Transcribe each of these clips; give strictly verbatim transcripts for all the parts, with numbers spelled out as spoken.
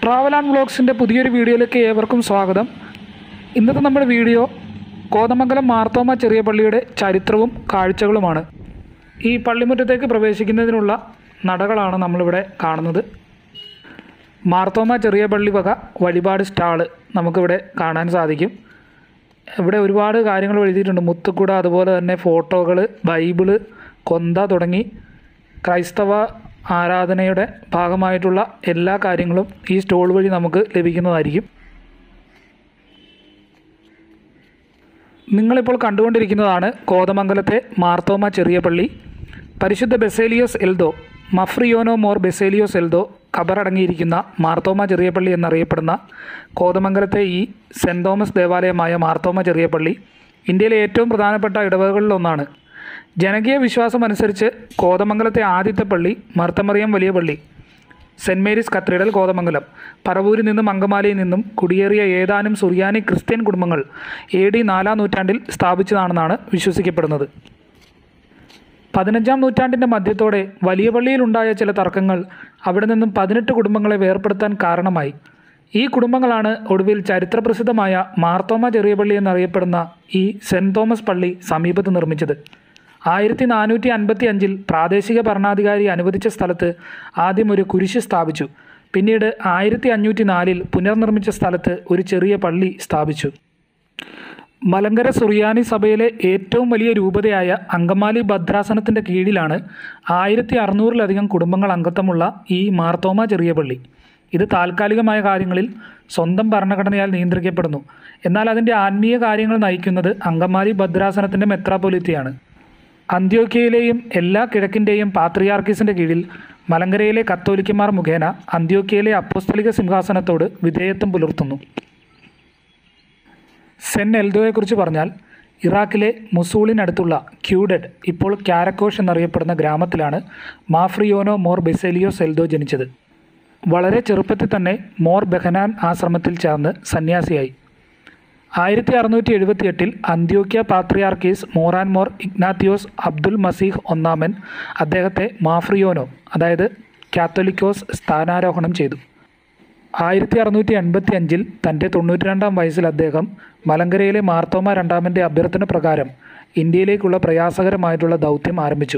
Travel and വ്ളോഗ്സിൻ്റെ പുതിയൊരു വീഡിയോയിലേക്ക് ഏവർക്കും സ്വാഗതം. ഇന്നത്തെ നമ്മുടെ വീഡിയോ കോതമംഗലം മാർത്തോമ ചെറിയ പള്ളിയുടെ ചരിത്രവും കാഴ്ചകളുമാണ്. ഈ പള്ളിമുറ്റത്തേക്ക് പ്രവേശിക്കുന്നതിനുള്ള നടകളാണ് നമ്മളിവിടെ കാണുന്നത്. മാർത്തോമ ചെറിയ പള്ളി വക വഴിപാട് സ്റ്റാള് നമുക്കിവിടെ കാണാൻ സാധിക്കും. ഇവിടെ ഒരുപാട് കാര്യങ്ങൾ എഴുതിയിട്ടുണ്ട്. മുത്തുക്കുട, അതുപോലെ തന്നെ ഫോട്ടോകൾ, ബൈബിള്, കൊന്ത തുടങ്ങി ക്രൈസ്തവ ആരാധനയുടെ ഭാഗമായിട്ടുള്ള എല്ലാ കാര്യങ്ങളും ഈ സ്റ്റോൾ വഴി നമുക്ക് ലഭിക്കുന്നതായിരിക്കും. നിങ്ങളിപ്പോൾ കണ്ടുകൊണ്ടിരിക്കുന്നതാണ് കോതമംഗലത്തെ മാർത്തോമ ചെറിയ പള്ളി. പരിശുദ്ധ ബെസേലിയോസ് എൽദോ, മഫ്രിയോനോ മോർ ബെസേലിയോസ് എൽദോ ഖബറടങ്ങിയിരിക്കുന്ന മാർത്തോമ ചെറിയ പള്ളി എന്നറിയപ്പെടുന്ന കോതമംഗലത്തെ ഈ സെൻറ് തോമസ് ദേവാലയമായ മാർത്തോമ ചെറിയ പള്ളി ഇന്ത്യയിലെ ഏറ്റവും പ്രധാനപ്പെട്ട ഇടവകളിലൊന്നാണ്. ജനകീയ വിശ്വാസം അനുസരിച്ച് കോതമംഗലത്തെ ആദ്യത്തെ പള്ളി മർത്തമറിയം വലിയ പള്ളി, സെൻറ് മേരീസ് കത്തീഡ്രൽ കോതമംഗലം, പറവൂരിൽ നിന്നും അങ്കമാലിയിൽ നിന്നും കുടിയേറിയ ഏതാനും സുറിയാനി ക്രിസ്ത്യൻ കുടുംബങ്ങൾ എ ഡി നാലാം നൂറ്റാണ്ടിൽ സ്ഥാപിച്ചതാണെന്നാണ് വിശ്വസിക്കപ്പെടുന്നത്. പതിനഞ്ചാം നൂറ്റാണ്ടിൻ്റെ മധ്യത്തോടെ വലിയ പള്ളിയിലുണ്ടായ ചില തർക്കങ്ങൾ അവിടെ നിന്നും പതിനെട്ട് കുടുംബങ്ങളെ വേർപെടുത്താൻ കാരണമായി. ഈ കുടുംബങ്ങളാണ് ഒടുവിൽ ചരിത്രപ്രസിദ്ധമായ മാർത്തോമ ചെറിയ പള്ളി എന്നറിയപ്പെടുന്ന ഈ സെൻറ് തോമസ് പള്ളി സമീപത്ത് നിർമ്മിച്ചത്. ആയിരത്തി നാനൂറ്റി അൻപത്തി അഞ്ചിൽ പ്രാദേശിക ഭരണാധികാരി അനുവദിച്ച സ്ഥലത്ത് ആദ്യം ഒരു കുരിശ് സ്ഥാപിച്ചു. പിന്നീട് ആയിരത്തി അഞ്ഞൂറ്റി നാലിൽ പുനർനിർമ്മിച്ച സ്ഥലത്ത് ഒരു ചെറിയ പള്ളി സ്ഥാപിച്ചു. മലങ്കര സുറിയാനി സഭയിലെ ഏറ്റവും വലിയ രൂപതയായ അങ്കമാലി ഭദ്രാസനത്തിൻ്റെ കീഴിലാണ് ആയിരത്തി അറുന്നൂറിലധികം കുടുംബങ്ങൾ അംഗത്വമുള്ള ഈ മാർത്തോമ ചെറിയ പള്ളി. ഇത് താൽക്കാലികമായ കാര്യങ്ങളിൽ സ്വന്തം ഭരണഘടനയാൽ നിയന്ത്രിക്കപ്പെടുന്നു. എന്നാൽ അതിൻ്റെ ആത്മീയ കാര്യങ്ങൾ നയിക്കുന്നത് അങ്കമാലി ഭദ്രാസനത്തിൻ്റെ മെത്രാപ്പൊലീത്തയാണ്. അന്ത്യോക്യയിലെയും എല്ലാ കിഴക്കിൻ്റെയും പാത്രിയാർക്കീസിൻ്റെ കീഴിൽ മലങ്കരയിലെ കത്തോലിക്കന്മാർ മുഖേന അന്ത്യോക്യയിലെ അപ്പോസ്തലിക സിംഹാസനത്തോട് വിധേയത്വം പുലർത്തുന്നു. സെൻറ് എൽദോയെക്കുറിച്ച് പറഞ്ഞാൽ, ഇറാഖിലെ മുസൂളിനടുത്തുള്ള ക്യൂഡഡ്, ഇപ്പോൾ കാരക്കോഷ് എന്നറിയപ്പെടുന്ന ഗ്രാമത്തിലാണ് മാഫ്രിയോനോ മോർ ബെസേലിയോസ് എൽദോ ജനിച്ചത്. വളരെ ചെറുപ്പത്തിൽ തന്നെ മോർ ബെഹനാൻ ആശ്രമത്തിൽ ചേർന്ന് സന്യാസിയായി. ആയിരത്തി അറുന്നൂറ്റി എഴുപത്തി എട്ടിൽ അന്ത്യോക്യ പാത്രിയാർക്കീസ് Moran Mor Ignatius Abdul Masih ഒന്നാമൻ അദ്ദേഹത്തെ മാഫ്രിയോനോ, അതായത് കാത്തോലിക്കോസ്, സ്ഥാനാരോഹണം ചെയ്തു. ആയിരത്തി അറുന്നൂറ്റി എൺപത്തി അഞ്ചിൽ തൻ്റെ തൊണ്ണൂറ്റി രണ്ടാം വയസ്സിൽ അദ്ദേഹം മലങ്കരയിലെ മാർത്തോമ രണ്ടാമൻ്റെ അഭ്യർത്ഥന പ്രകാരം ഇന്ത്യയിലേക്കുള്ള പ്രയാസകരമായിട്ടുള്ള ദൗത്യം ആരംഭിച്ചു.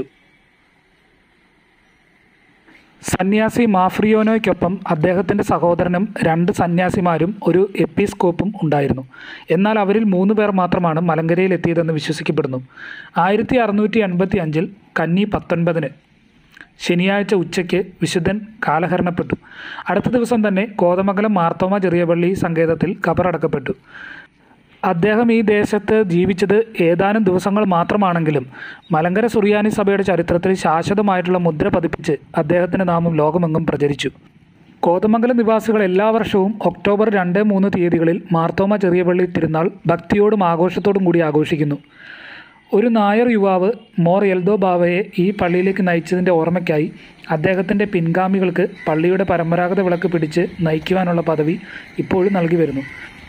സന്യാസി മാഫ്രിയോനോയ്ക്കൊപ്പം അദ്ദേഹത്തിൻ്റെ സഹോദരനും രണ്ട് സന്യാസിമാരും ഒരു എപ്പിസ്കോപ്പും ഉണ്ടായിരുന്നു. എന്നാൽ അവരിൽ മൂന്ന് പേർ മാത്രമാണ് മലങ്കരയിൽ എത്തിയതെന്ന് വിശ്വസിക്കപ്പെടുന്നു. ആയിരത്തി അറുന്നൂറ്റി എൺപത്തി അഞ്ചിൽ കന്നി പത്തൊൻപതിന് ശനിയാഴ്ച ഉച്ചയ്ക്ക് വിശുദ്ധൻ കാലഹരണപ്പെട്ടു. അടുത്ത ദിവസം തന്നെ കോതമംഗലം മാർത്തോമ ചെറിയ പള്ളി സങ്കേതത്തിൽ ഖബറടക്കപ്പെട്ടു. അദ്ദേഹം ഈ ദേശത്ത് ജീവിച്ചത് ഏതാനും ദിവസങ്ങൾ മാത്രമാണെങ്കിലും മലങ്കര സുറിയാനി സഭയുടെ ചരിത്രത്തിൽ ശാശ്വതമായിട്ടുള്ള മുദ്ര പതിപ്പിച്ച് അദ്ദേഹത്തിൻ്റെ നാമം ലോകമെങ്ങും പ്രചരിച്ചു. കോതമംഗലം നിവാസികൾ എല്ലാ വർഷവും ഒക്ടോബർ രണ്ട് മൂന്ന് തീയതികളിൽ മാർത്തോമ ചെറിയ പള്ളി തിരുനാൾ ഭക്തിയോടും ആഘോഷത്തോടും കൂടി ആഘോഷിക്കുന്നു. ഒരു നായർ യുവാവ് മോർ എൽദോ ബാവയെ ഈ പള്ളിയിലേക്ക് നയിച്ചതിൻ്റെ ഓർമ്മയ്ക്കായി അദ്ദേഹത്തിൻ്റെ പിൻഗാമികൾക്ക് പള്ളിയുടെ പരമ്പരാഗത വിളക്ക് പിടിച്ച് നയിക്കുവാനുള്ള പദവി ഇപ്പോഴും നൽകി വരുന്നു.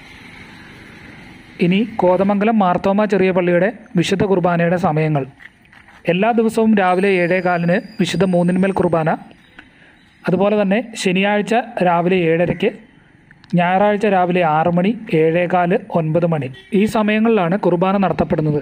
ഇനി കോതമംഗലം മാർത്തോമ ചെറിയ പള്ളിയുടെ വിശുദ്ധ കുർബാനയുടെ സമയങ്ങൾ. എല്ലാ ദിവസവും രാവിലെ ഏഴേ കാലിന് വിശുദ്ധ മൂന്നിന്മേൽ കുർബാന, അതുപോലെ തന്നെ ശനിയാഴ്ച രാവിലെ ഏഴരയ്ക്ക്, ഞായറാഴ്ച രാവിലെ ആറ് മണി, ഏഴേകാല്, ഒൻപത് മണി, ഈ സമയങ്ങളിലാണ് കുർബാന നടത്തപ്പെടുന്നത്.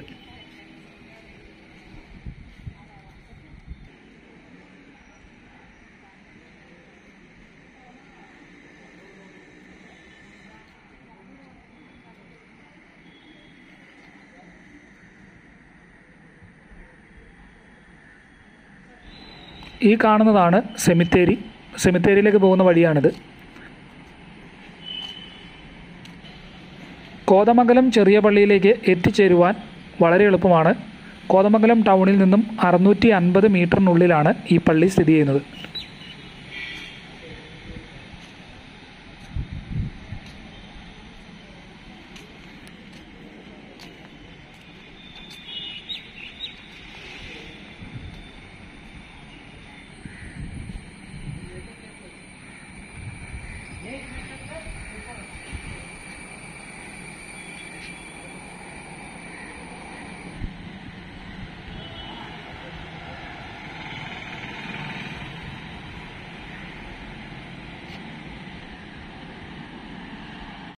ഈ കാണുന്നതാണ് സെമിത്തേരി. സെമിത്തേരിയിലേക്ക് പോകുന്ന വഴിയാണിത്. കോതമംഗലം ചെറിയ പള്ളിയിലേക്ക് എത്തിച്ചേരുവാൻ വളരെ എളുപ്പമാണ്. കോതമംഗലം ടൗണിൽ നിന്നും അറുന്നൂറ്റി അൻപത് മീറ്ററിനുള്ളിലാണ് ഈ പള്ളി സ്ഥിതി ചെയ്യുന്നത്.